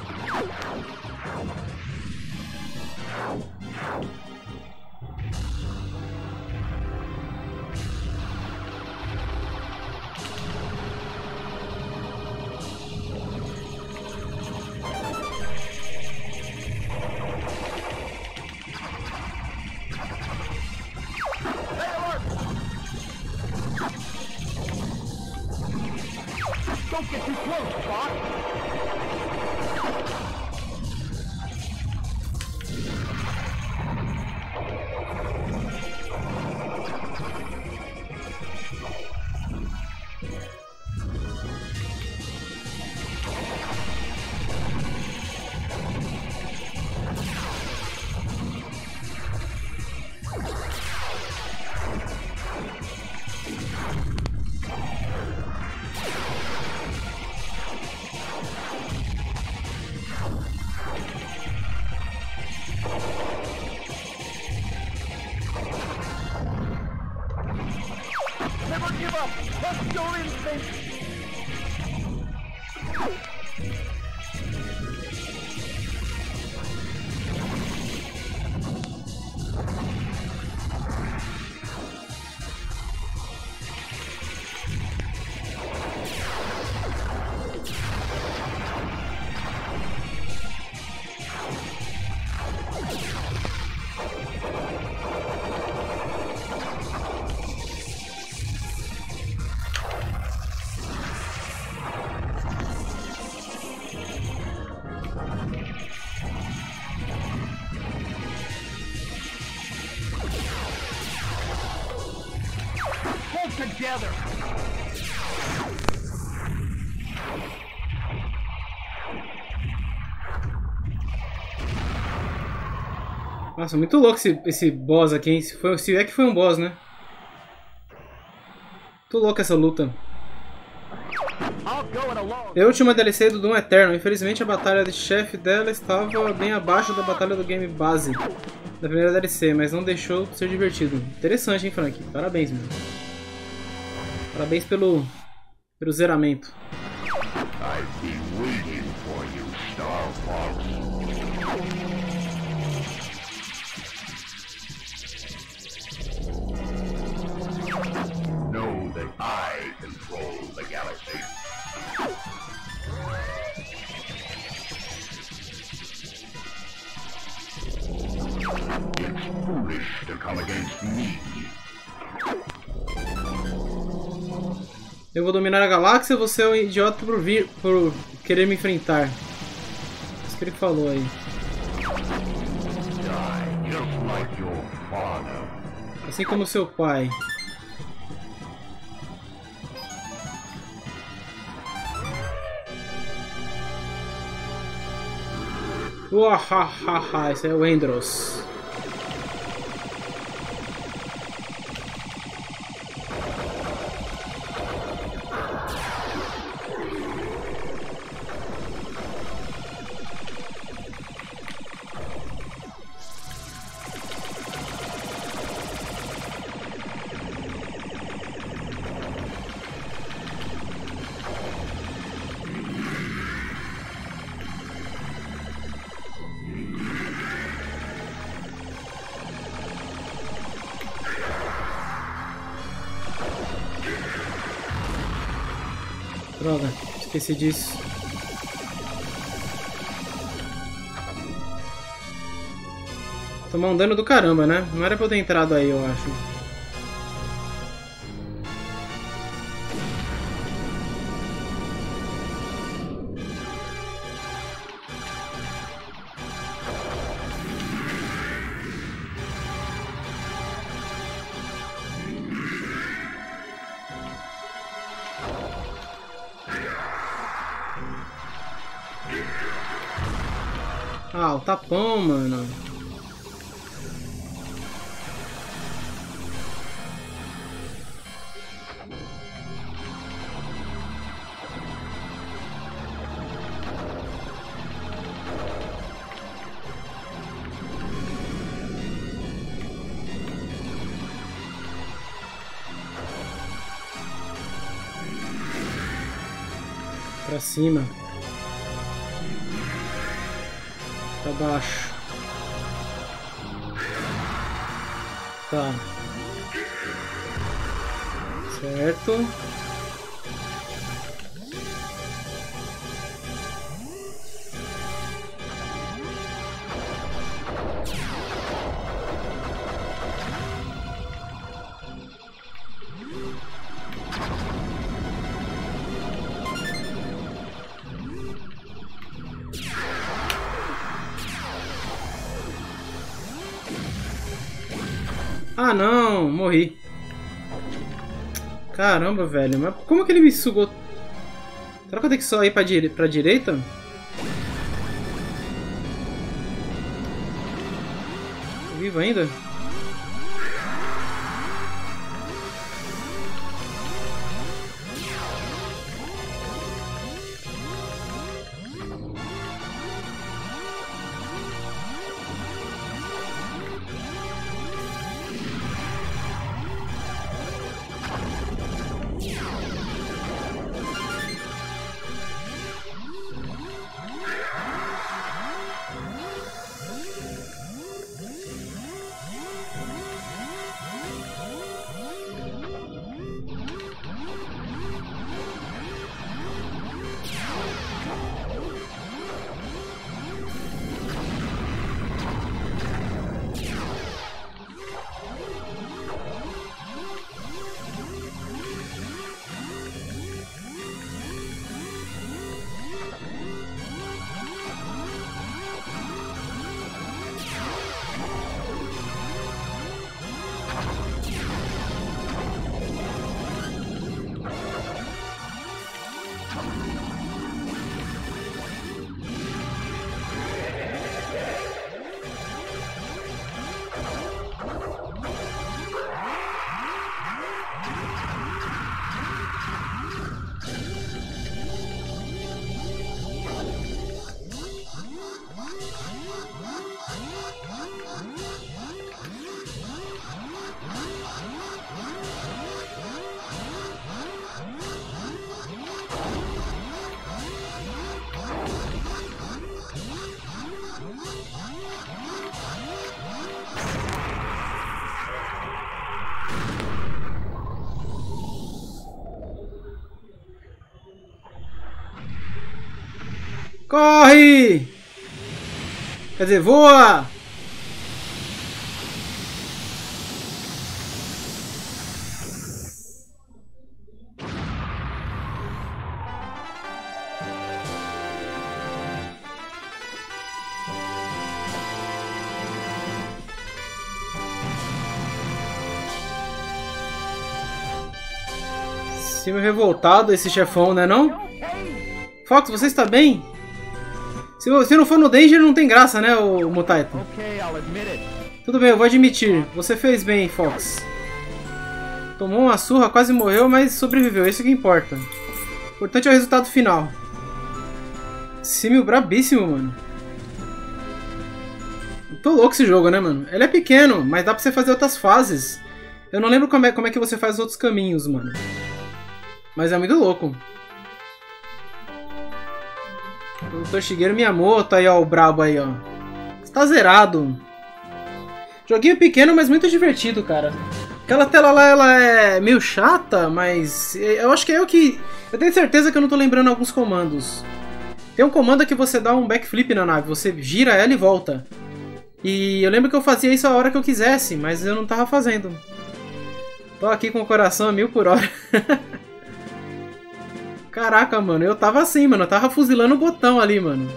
Stay alert! Don't get too close, Fox! Never give up! Trust your instincts! Hold together! Nossa, muito louco esse boss aqui, hein? Se é que foi um boss, né? Tô louco essa luta. I'll go it alone. É a última DLC do Doom Eternal. Infelizmente a batalha de chefe dela estava bem abaixo da batalha do game base da primeira DLC, mas não deixou de ser divertido. Interessante, hein, Frank? Parabéns, mano. Parabéns pelo zeramento. I've been waiting for you, Star Fox. Know that I control the galaxy. It's foolish to come against me. Eu vou dominar a galáxia, você é um idiota por querer me enfrentar. Isso que ele falou aí. Die just like your father. Assim como seu pai. Uahahaha, esse é o Endros. Droga, esqueci disso. Tomar um dano do caramba, né? Não era pra eu ter entrado aí, eu acho. Ah, o tapão, mano. Pra cima. Pra baixo. Tá. Certo. Ah não, morri. Caramba, velho, mas como que ele me sugou? Será que eu tenho que só ir pra direita? Tô vivo ainda? Corre! Quer dizer, voa! Time revoltado esse chefão, né não? Fox, você está bem? Se não for no Danger, não tem graça, né, o Mutaito? Tudo bem, eu vou admitir. Você fez bem, Fox. Tomou uma surra, quase morreu, mas sobreviveu. Isso que importa. O importante é o resultado final. Simil brabíssimo, mano. Tô louco esse jogo, né, mano? Ele é pequeno, mas dá pra você fazer outras fases. Eu não lembro como é que você faz os outros caminhos, mano. Mas é muito louco. O Dr. Shigeru Miyamoto aí, ó, o brabo aí, ó. Está zerado. Joguinho pequeno, mas muito divertido, cara. Aquela tela lá, ela é meio chata, mas eu acho que é o que... Eu tenho certeza que eu não tô lembrando alguns comandos. Tem um comando que você dá um backflip na nave, você gira ela e volta. E eu lembro que eu fazia isso a hora que eu quisesse, mas eu não tava fazendo. Tô aqui com o coração a 1000 por hora. Caraca, mano, eu tava assim, mano. Eu tava fuzilando o botão ali, mano.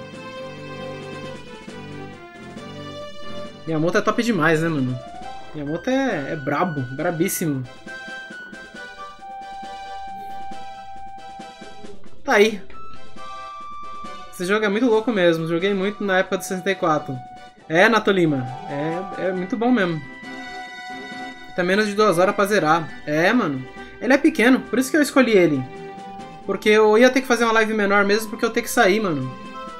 Miyamoto é top demais, né, mano? Miyamoto é brabo, brabíssimo. Tá aí. Esse jogo é muito louco mesmo. Joguei muito na época do 64. É, Natolima. É muito bom mesmo. Tá menos de 2 horas pra zerar. É, mano. Ele é pequeno, por isso que eu escolhi ele. Porque eu ia ter que fazer uma live menor mesmo, porque eu tenho que sair, mano.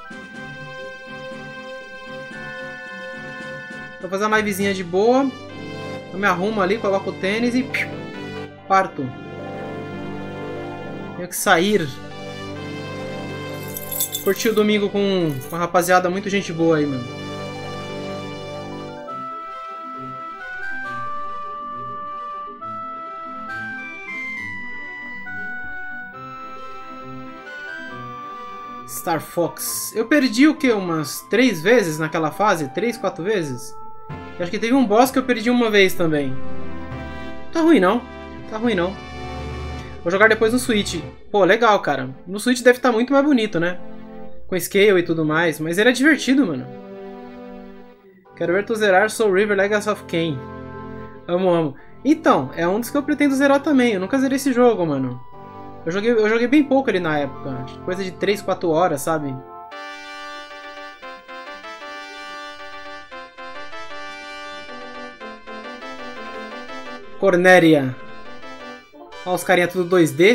Vou fazer uma livezinha de boa. Eu me arrumo ali, coloco o tênis e... parto. Tenho que sair. Curti o domingo com uma rapaziada muito gente boa aí, mano. Star Fox. Eu perdi o que? Umas 3 vezes naquela fase? 3, 4 vezes? Eu acho que teve um boss que eu perdi uma vez também. Tá ruim não. Tá ruim não. Vou jogar depois no Switch. Pô, legal, cara. No Switch deve estar muito mais bonito, né? Com scale e tudo mais. Mas ele é divertido, mano. Quero ver tu zerar Soul River Legacy of Kain. Amo, amo. Então, é um dos que eu pretendo zerar também. Eu nunca zerei esse jogo, mano. Eu joguei bem pouco ali na época. Coisa de 3, 4 horas, sabe? Cornéria. Olha os carinha tudo 2D.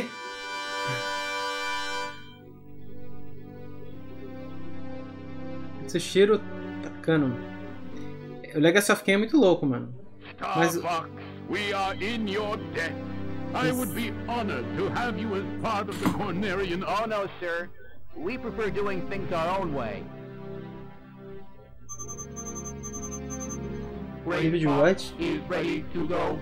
Tsushiro Takano. O Legacy of Kain é muito louco, mano. Mas... Fox, we are in your debt. I would be honored to have you as part of the Cornerian... Oh no, sir. We prefer doing things our own way. David White is ready to go.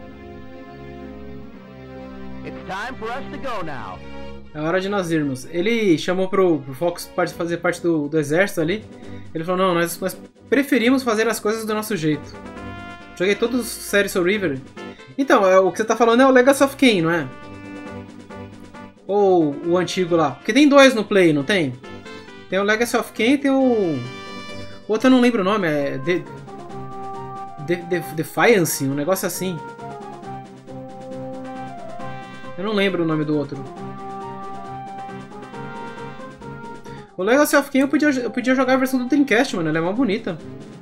It's time for us to go now. É hora de nós irmos. Ele chamou pro Fox fazer parte do exército ali. Ele falou, não, nós preferimos fazer as coisas do nosso jeito. Joguei todos os séries Soul River. Então, o que você tá falando é o Legacy of Kain, não é? Ou o antigo lá? Porque tem 2 no Play, não tem? Tem o Legacy of Kain e tem o... O outro eu não lembro o nome, é... Defiance, um negócio assim. Eu não lembro o nome do outro. O Legacy of Kain eu podia jogar a versão do Dreamcast, mano. Ela é mó bonita.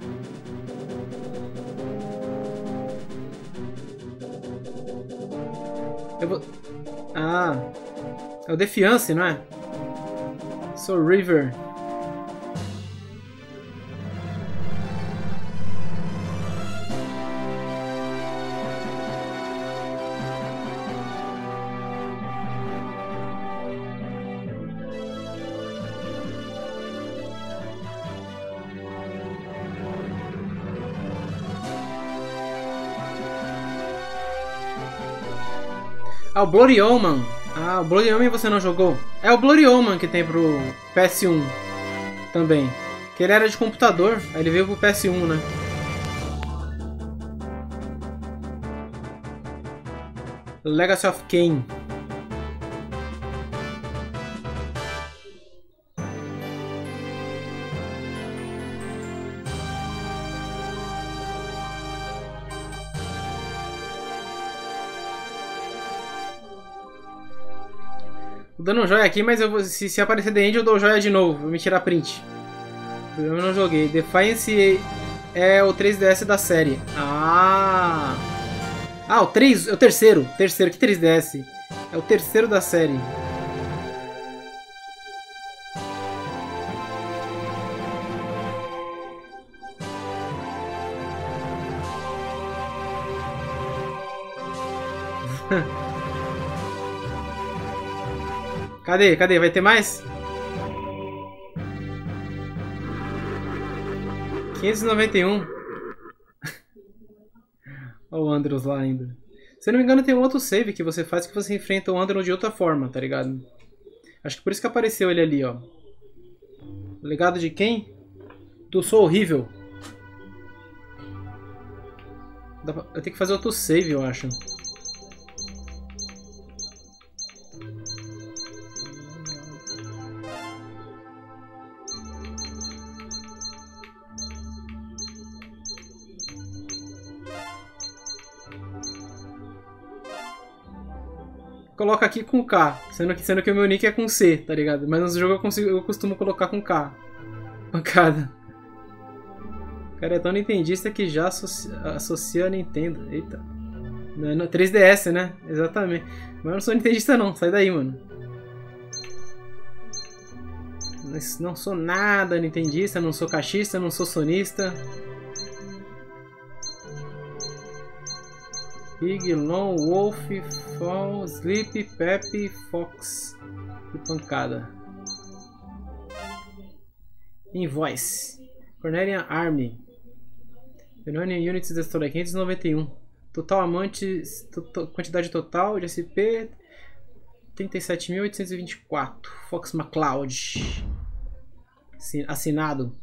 Ah, é o Defiance, não é? Soul River. Ah, o Bloody Omen. Ah, o Bloody Omen você não jogou? É o Bloody Omen que tem pro PS1. também. Que ele era de computador, aí ele veio pro PS1, né? Legacy of Kain. Tô dando um joia aqui, mas eu vou, se aparecer The End eu dou joia de novo. Vou me tirar print. Eu não joguei. Defiance é o 3DS da série. Ah! Ah, o 3 é o terceiro. Terceiro, que 3DS? É o terceiro da série. Cadê? Cadê? Vai ter mais? 591. Olha o Andros lá ainda. Se eu não me engano tem um outro save que você faz que você enfrenta o Andros de outra forma, tá ligado? Acho que por isso que apareceu ele ali, ó. O legado de quem? Do Sou Horrível. Eu tenho que fazer outro save, eu acho. Coloca aqui com K, sendo que o meu nick é com C, tá ligado? Mas no jogo eu costumo colocar com K. Pancada. O cara é tão nintendista que já associa a Nintendo. Eita. Não, 3DS, né? Exatamente. Mas eu não sou nintendista não, sai daí, mano. Não sou nada nintendista, não sou caixista, não sou sonista. Pig, Long, Wolf, Fall, Sleep, Pepe, Fox e Pancada. Invoice. Cornelian Army. Benonian Units Destroy 591. Total amantes. Quantidade total de SP 37.824. Fox McCloud. Assinado.